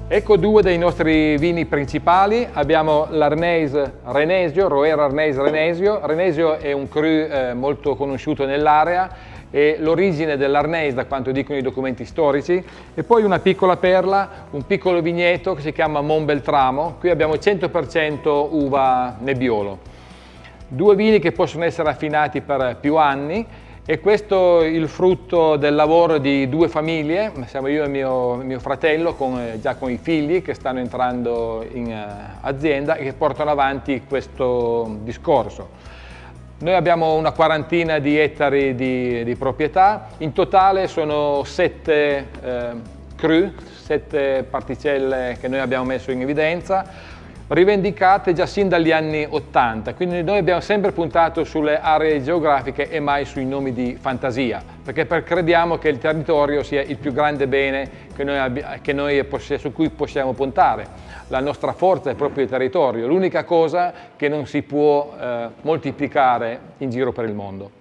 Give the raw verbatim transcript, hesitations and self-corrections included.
Ecco due dei nostri vini principali. Abbiamo l'Arneis Renesio, Roer Arneis Renesio. Renesio è un cru eh, molto conosciuto nell'area, e l'origine dell'Arneis, da quanto dicono i documenti storici, e poi una piccola perla, un piccolo vigneto che si chiama Monbeltramo. Qui abbiamo cento per cento uva Nebbiolo. Due vini che possono essere affinati per più anni, e questo è il frutto del lavoro di due famiglie. Siamo io e mio, mio fratello, con, già con i figli che stanno entrando in uh, azienda e che portano avanti questo discorso. Noi abbiamo una quarantina di ettari di, di proprietà, in totale sono sette eh, cru, sette particelle che noi abbiamo messo in evidenza, rivendicate già sin dagli anni ottanta, quindi noi abbiamo sempre puntato sulle aree geografiche e mai sui nomi di fantasia, perché per crediamo che il territorio sia il più grande bene che noi, che noi su cui possiamo puntare. La nostra forza è proprio il territorio, l'unica cosa che non si può eh, moltiplicare in giro per il mondo.